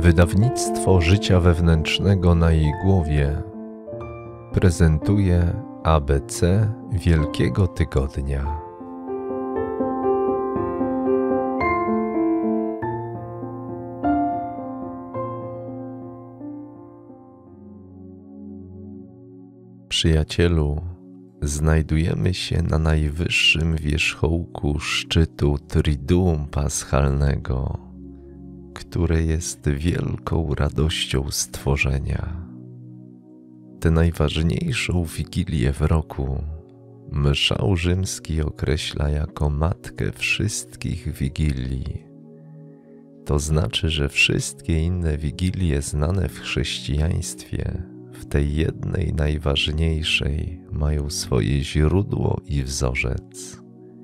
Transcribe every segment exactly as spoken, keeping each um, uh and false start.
Wydawnictwo Życia Wewnętrznego na jej głowie prezentuje A B C Wielkiego Tygodnia. Przyjacielu, znajdujemy się na najwyższym wierzchołku szczytu Triduum Paschalnego, które jest wielką radością stworzenia. Tę najważniejszą wigilię w roku Mszał Rzymski określa jako matkę wszystkich wigilii. To znaczy, że wszystkie inne wigilie znane w chrześcijaństwie w tej jednej najważniejszej mają swoje źródło i wzorzec.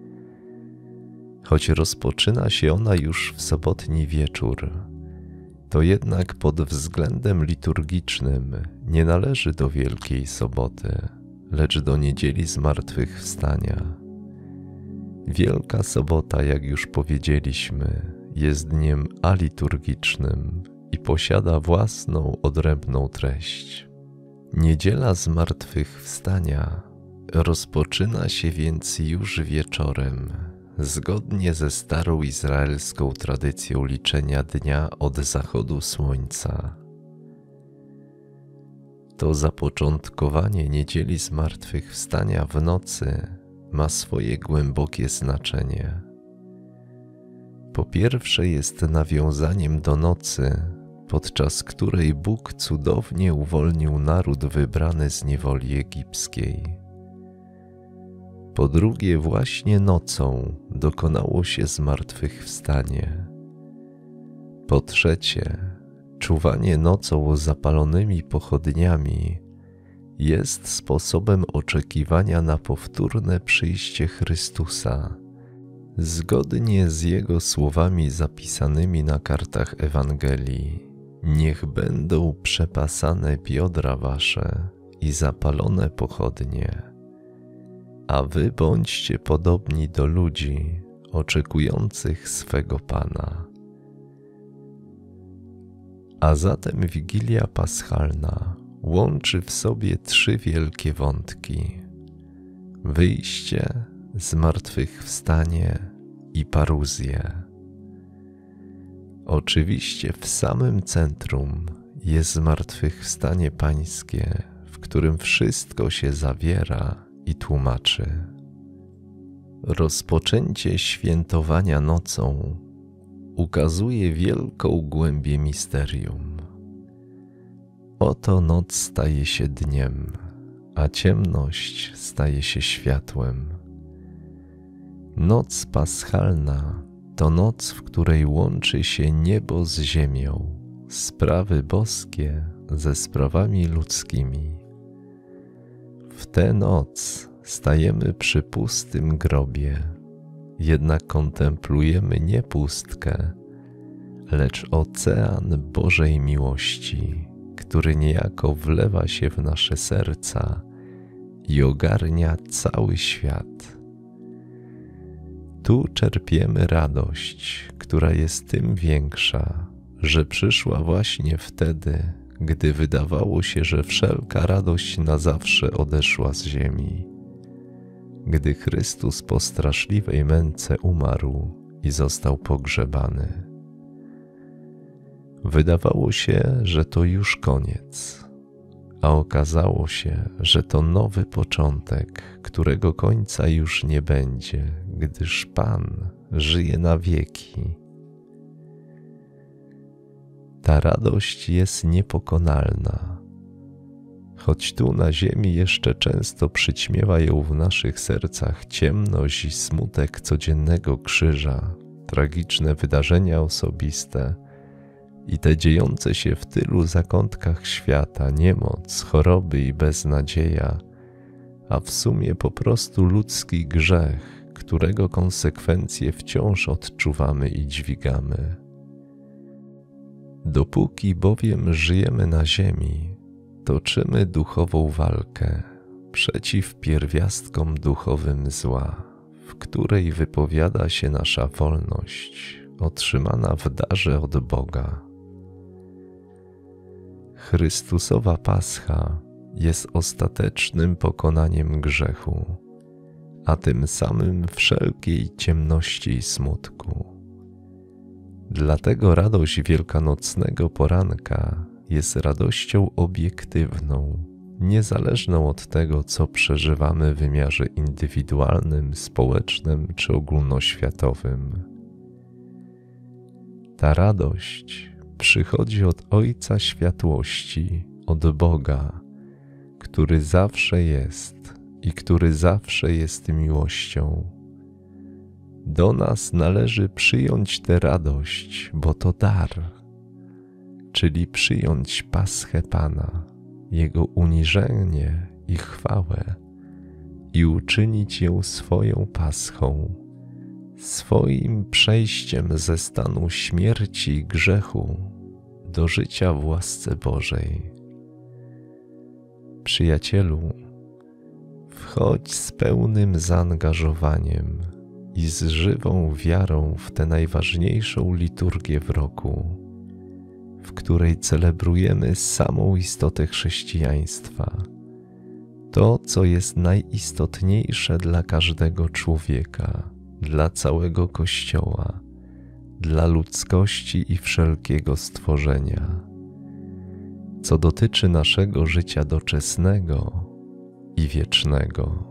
Choć rozpoczyna się ona już w sobotni wieczór, to jednak pod względem liturgicznym nie należy do Wielkiej Soboty, lecz do Niedzieli Zmartwychwstania. Wielka Sobota, jak już powiedzieliśmy, jest dniem aliturgicznym i posiada własną, odrębną treść. Niedziela Zmartwychwstania rozpoczyna się więc już wieczorem, zgodnie ze starą izraelską tradycją liczenia dnia od zachodu słońca. To zapoczątkowanie Niedzieli Zmartwychwstania w nocy ma swoje głębokie znaczenie. Po pierwsze jest nawiązaniem do nocy, podczas której Bóg cudownie uwolnił naród wybrany z niewoli egipskiej. Po drugie, właśnie nocą dokonało się zmartwychwstanie. Po trzecie, czuwanie nocą zapalonymi pochodniami jest sposobem oczekiwania na powtórne przyjście Chrystusa, zgodnie z Jego słowami zapisanymi na kartach Ewangelii. Niech będą przepasane biodra wasze i zapalone pochodnie, a wy bądźcie podobni do ludzi oczekujących swego Pana. A zatem Wigilia Paschalna łączy w sobie trzy wielkie wątki: wyjście, zmartwychwstanie i paruzję. Oczywiście w samym centrum jest zmartwychwstanie pańskie, w którym wszystko się zawiera i tłumaczy. Rozpoczęcie świętowania nocą ukazuje wielką głębię misterium. Oto noc staje się dniem, a ciemność staje się światłem. Noc paschalna to noc, w której łączy się niebo z ziemią, sprawy boskie ze sprawami ludzkimi. W tę noc stajemy przy pustym grobie, jednak kontemplujemy nie pustkę, lecz ocean Bożej miłości, który niejako wlewa się w nasze serca i ogarnia cały świat. Tu czerpiemy radość, która jest tym większa, że przyszła właśnie wtedy, gdy wydawało się, że wszelka radość na zawsze odeszła z ziemi. Gdy Chrystus po straszliwej męce umarł i został pogrzebany. Wydawało się, że to już koniec, a okazało się, że to nowy początek, którego końca już nie będzie, gdyż Pan żyje na wieki. Ta radość jest niepokonalna, choć tu na ziemi jeszcze często przyćmiewa ją w naszych sercach ciemność i smutek codziennego krzyża, tragiczne wydarzenia osobiste i te dziejące się w tylu zakątkach świata niemoc, choroby i beznadzieja, a w sumie po prostu ludzki grzech, którego konsekwencje wciąż odczuwamy i dźwigamy. Dopóki bowiem żyjemy na ziemi, toczymy duchową walkę przeciw pierwiastkom duchowym zła, w której wypowiada się nasza wolność, otrzymana w darze od Boga. Chrystusowa Pascha jest ostatecznym pokonaniem grzechu, a tym samym wszelkiej ciemności i smutku. Dlatego radość wielkanocnego poranka jest radością obiektywną, niezależną od tego, co przeżywamy w wymiarze indywidualnym, społecznym czy ogólnoświatowym. Ta radość przychodzi od Ojca Światłości, od Boga, który zawsze jest i który zawsze jest miłością. Do nas należy przyjąć tę radość, bo to dar, czyli przyjąć Paschę Pana, Jego uniżenie i chwałę i uczynić ją swoją Paschą, swoim przejściem ze stanu śmierci i grzechu do życia w łasce Bożej. Przyjacielu, wchodź z pełnym zaangażowaniem i z żywą wiarą w tę najważniejszą liturgię w roku, w której celebrujemy samą istotę chrześcijaństwa, to, co jest najistotniejsze dla każdego człowieka, dla całego Kościoła, dla ludzkości i wszelkiego stworzenia, co dotyczy naszego życia doczesnego i wiecznego.